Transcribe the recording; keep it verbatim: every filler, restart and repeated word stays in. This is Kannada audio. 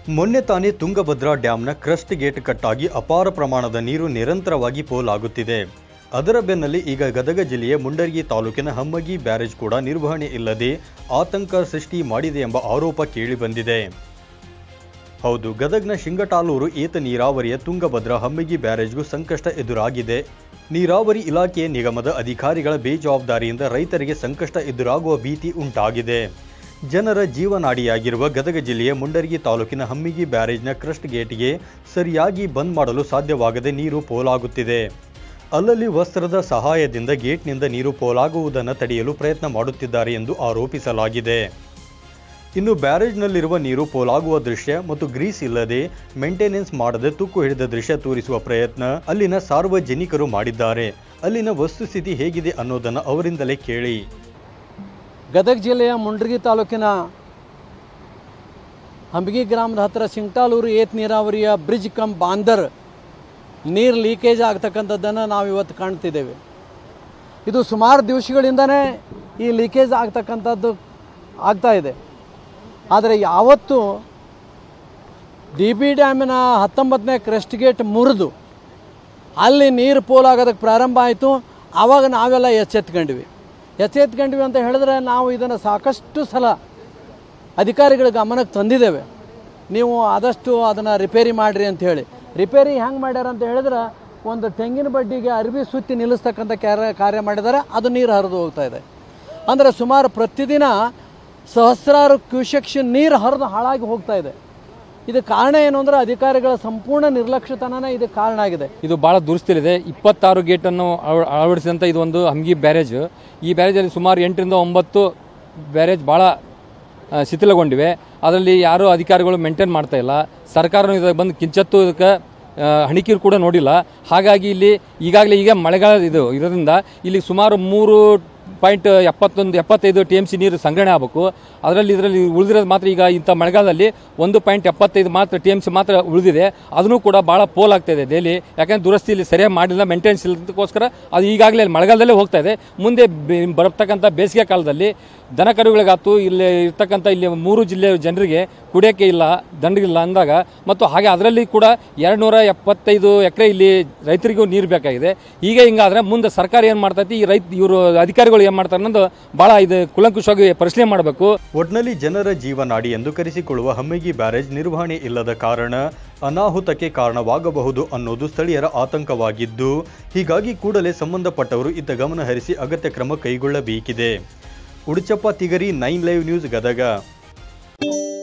ಮೊನ್ನೆ ತಾನೇ ತುಂಗಭದ್ರಾ ಡ್ಯಾಂನ ಕ್ರಸ್ಟ್ ಗೇಟ್ ಕಟ್ಟಾಗಿ ಅಪಾರ ಪ್ರಮಾಣದ ನೀರು ನಿರಂತರವಾಗಿ ಪೋಲಾಗುತ್ತಿದೆ. ಅದರ ಬೆನ್ನಲ್ಲೇ ಈಗ ಗದಗ ಜಿಲ್ಲೆಯ ಮುಂಡರಗಿ ತಾಲೂಕಿನ ಹಮ್ಮಗಿ ಬ್ಯಾರೇಜ್ ಕೂಡ ನಿರ್ವಹಣೆ ಇಲ್ಲದೆ ಆತಂಕ ಸೃಷ್ಟಿ ಮಾಡಿದೆ ಎಂಬ ಆರೋಪ ಕೇಳಿಬಂದಿದೆ. ಹೌದು, ಗದಗ್ನ ಶಿಂಗಟಾಲೂರು ಏತ ನೀರಾವರಿಯ ತುಂಗಭದ್ರಾ ಹಮ್ಮಗಿ ಬ್ಯಾರೇಜ್ಗೂ ಸಂಕಷ್ಟ ಎದುರಾಗಿದೆ. ನೀರಾವರಿ ಇಲಾಖೆಯ ನಿಗಮದ ಅಧಿಕಾರಿಗಳ ಬೇಜವಾಬ್ದಾರಿಯಿಂದ ರೈತರಿಗೆ ಸಂಕಷ್ಟ ಎದುರಾಗುವ ಭೀತಿ ಉಂಟಾಗಿದೆ. ಜನರ ಜೀವನಾಡಿಯಾಗಿರುವ ಗದಗ ಜಿಲ್ಲೆಯ ಮುಂಡರಗಿ ತಾಲೂಕಿನ ಹಮ್ಮಗಿ ಬ್ಯಾರೇಜ್ನ ಕ್ರಸ್ಟ್ ಗೇಟ್ಗೆ ಸರಿಯಾಗಿ ಬಂದ್ ಮಾಡಲು ಸಾಧ್ಯವಾಗದೆ ನೀರು ಪೋಲಾಗುತ್ತಿದೆ. ಅಲ್ಲಲ್ಲಿ ವಸ್ತ್ರದ ಸಹಾಯದಿಂದ ಗೇಟ್ನಿಂದ ನೀರು ಪೋಲಾಗುವುದನ್ನು ತಡೆಯಲು ಪ್ರಯತ್ನ ಮಾಡುತ್ತಿದ್ದಾರೆ ಎಂದು ಆರೋಪಿಸಲಾಗಿದೆ. ಇನ್ನು ಬ್ಯಾರೇಜ್ನಲ್ಲಿರುವ ನೀರು ಪೋಲಾಗುವ ದೃಶ್ಯ ಮತ್ತು ಗ್ರೀಸ್ ಇಲ್ಲದೆ ಮೇಂಟೆನೆನ್ಸ್ ಮಾಡದೆ ತುಕ್ಕು ಹಿಡಿದ ದೃಶ್ಯ ತೋರಿಸುವ ಪ್ರಯತ್ನ ಅಲ್ಲಿನ ಸಾರ್ವಜನಿಕರು ಮಾಡಿದ್ದಾರೆ. ಅಲ್ಲಿನ ವಸ್ತುಸ್ಥಿತಿ ಹೇಗಿದೆ ಅನ್ನೋದನ್ನು ಅವರಿಂದಲೇ ಕೇಳಿ. ಗದಗ ಜಿಲ್ಲೆಯ ಮುಂಡರಗಿ ತಾಲೂಕಿನ ಹಂಬಗಿ ಗ್ರಾಮದ ಹತ್ತಿರ ಶಿಂಗಟಾಲೂರು ಏತ ನೀರಾವರಿಯ ಬ್ರಿಡ್ಜ್ ಕಮ್ ಬಾಂದರ್ ನೀರು ಲೀಕೇಜ್ ಆಗ್ತಕ್ಕಂಥದ್ದನ್ನು ನಾವು ಇವತ್ತು ಕಾಣ್ತಿದ್ದೇವೆ. ಇದು ಸುಮಾರು ದಿವಸಗಳಿಂದನೇ ಈ ಲೀಕೇಜ್ ಆಗ್ತಕ್ಕಂಥದ್ದು ಆಗ್ತಾ ಇದೆ. ಆದರೆ ಯಾವತ್ತು ಡಿ ಬಿ ಡ್ಯಾಮಿನ ಹತ್ತೊಂಬತ್ತನೇ ಕ್ರಸ್ಟ್ ಗೇಟ್ ಮುರಿದು ಅಲ್ಲಿ ನೀರು ಪೋಲಾಗೋದಕ್ಕೆ ಪ್ರಾರಂಭ ಆಯಿತು, ಆವಾಗ ನಾವೆಲ್ಲ ಎಚ್ಚೆತ್ಕೊಂಡ್ವಿ ಎಚ್ಚೆತ್ಕೊಂಡ್ವಿ ಅಂತ ಹೇಳಿದ್ರೆ ನಾವು ಇದನ್ನು ಸಾಕಷ್ಟು ಸಲ ಅಧಿಕಾರಿಗಳ ಗಮನಕ್ಕೆ ತಂದಿದ್ದೇವೆ. ನೀವು ಆದಷ್ಟು ಅದನ್ನು ರಿಪೇರಿ ಮಾಡಿರಿ ಅಂತ ಹೇಳಿ. ರಿಪೇರಿ ಹೆಂಗೆ ಮಾಡ್ಯಾರ ಅಂತ ಹೇಳಿದ್ರೆ ಒಂದು ತೆಂಗಿನ ಬಡ್ಡಿಗೆ ಅರಿವಿ ಸುತ್ತಿ ನಿಲ್ಲಿಸ್ತಕ್ಕಂಥ ಕಾರ್ಯ ಕಾರ್ಯ ಮಾಡಿದ್ದಾರೆ. ಅದು ನೀರು ಹರಿದು ಹೋಗ್ತಾ ಇದೆ. ಅಂದರೆ ಸುಮಾರು ಪ್ರತಿದಿನ ಸಹಸ್ರಾರು ಕ್ಯೂಸೆಕ್ಸ್ ನೀರು ಹರಿದು ಹಾಳಾಗಿ ಹೋಗ್ತಾ ಇದೆ. ಇದು ಕಾರಣ ಏನು ಅಂದರೆ ಅಧಿಕಾರಿಗಳ ಸಂಪೂರ್ಣ ನಿರ್ಲಕ್ಷ್ಯತನನೇ ಇದಕ್ಕೆ ಕಾರಣ ಆಗಿದೆ. ಇದು ಭಾಳ ದುರಸ್ತಿಲಿದೆ. ಇಪ್ಪತ್ತಾರು ಗೇಟನ್ನು ಅಳವಡಿಸಿದಂಥ ಇದು ಒಂದು ಹಮ್ಮಗಿ ಬ್ಯಾರೇಜ್. ಈ ಬ್ಯಾರೇಜಲ್ಲಿ ಸುಮಾರು ಎಂಟರಿಂದ ಒಂಬತ್ತು ಬ್ಯಾರೇಜ್ ಭಾಳ ಶಿಥಿಲಗೊಂಡಿವೆ. ಅದರಲ್ಲಿ ಯಾರೂ ಅಧಿಕಾರಿಗಳು ಮೇಂಟೈನ್ ಮಾಡ್ತಾ ಇಲ್ಲ. ಸರ್ಕಾರನೂ ಇದಕ್ಕೆ ಬಂದು ಕಿಂಚತ್ತು ಇದಕ್ಕೆ ಹಣಿಕೀರು ಕೂಡ ನೋಡಿಲ್ಲ. ಹಾಗಾಗಿ ಇಲ್ಲಿ ಈಗಾಗಲೇ ಈಗ ಮಳೆಗಾಲ ಇದು ಇರೋದ್ರಿಂದ ಇಲ್ಲಿ ಸುಮಾರು ಮೂರು ಪಾಯಿಂಟ್ ಎಪ್ಪತ್ತೊಂದು ಎಪ್ಪತ್ತೈದು ಟಿ ಎಮ್ ಸಿ ನೀರು ಸಂಗ್ರಹಣೆ ಆಗಬೇಕು. ಅದರಲ್ಲಿ ಇದರಲ್ಲಿ ಉಳಿದಿರೋದು ಮಾತ್ರ ಈಗ ಇಂಥ ಮಳೆಗಾಲದಲ್ಲಿ ಒಂದು ಪಾಯಿಂಟ್ ಎಪ್ಪತ್ತೈದು ಮಾತ್ರ ಟಿ ಎಮ್ ಸಿ ಮಾತ್ರ ಉಳಿದಿದೆ. ಅದನ್ನು ಕೂಡ ಭಾಳ ಪೋಲ್ ಆಗ್ತಾ ಇದೆ ಡೈಲಿ. ಯಾಕಂದರೆ ದುರಸ್ತಿ ಇಲ್ಲಿ ಸರಿಯಾಗಿ ಮಾಡಿಲ್ಲ, ಮೇಂಟೆನೆನ್ಸ್ ಇಲ್ಲದಕ್ಕೋಸ್ಕರ ಅದು ಈಗಾಗಲೇ ಮಳೆಗಾಲದಲ್ಲೇ ಹೋಗ್ತಾ ಇದೆ. ಮುಂದೆ ಬರತಕ್ಕಂಥ ಬೇಸಿಗೆ ಕಾಲದಲ್ಲಿ ದನ ಕರುಗಳಿಗಾತು ಇಲ್ಲಿ ಇರ್ತಕ್ಕಂಥ ಇಲ್ಲಿ ಮೂರು ಜಿಲ್ಲೆಯ ಜನರಿಗೆ ಕುಡಿಯೋಕ್ಕೆ ಇಲ್ಲ, ದಂಡಿಗಿಲ್ಲ ಅಂದಾಗ ಮತ್ತು ಹಾಗೆ ಅದರಲ್ಲಿ ಕೂಡ ಎರಡು ನೂರ ಎಪ್ಪತ್ತೈದು ಎಕರೆ ಇಲ್ಲಿ ರೈತರಿಗೂ ನೀರು ಬೇಕಾಗಿದೆ. ಹೀಗೆ ಹಿಂಗಾದ್ರೆ ಮುಂದೆ ಸರ್ಕಾರ ಏನು ಮಾಡ್ತೈತಿ, ಈ ರೈತ ಇವರು ಅಧಿಕಾರಿಗಳು ಏನು ಮಾಡ್ತಾರೆ ಅನ್ನೋದು ಭಾಳ ಇದು ಕುಲಂಕುಷವಾಗಿ ಪರಿಶೀಲನೆ ಮಾಡಬೇಕು. ಒಟ್ನಲ್ಲಿ ಜನರ ಜೀವನಾಡಿ ಎಂದು ಕರೆಸಿಕೊಳ್ಳುವ ಹಮ್ಮಗಿ ಬ್ಯಾರೇಜ್ ನಿರ್ವಹಣೆ ಇಲ್ಲದ ಕಾರಣ ಅನಾಹುತಕ್ಕೆ ಕಾರಣವಾಗಬಹುದು ಅನ್ನೋದು ಸ್ಥಳೀಯರ ಆತಂಕವಾಗಿದ್ದು, ಹೀಗಾಗಿ ಕೂಡಲೇ ಸಂಬಂಧಪಟ್ಟವರು ಇತ್ತ ಗಮನ ಹರಿಸಿ ಅಗತ್ಯ ಕ್ರಮ ಕೈಗೊಳ್ಳಬೇಕಿದೆ. Uduchappa Tigari, nine live news, Gadag.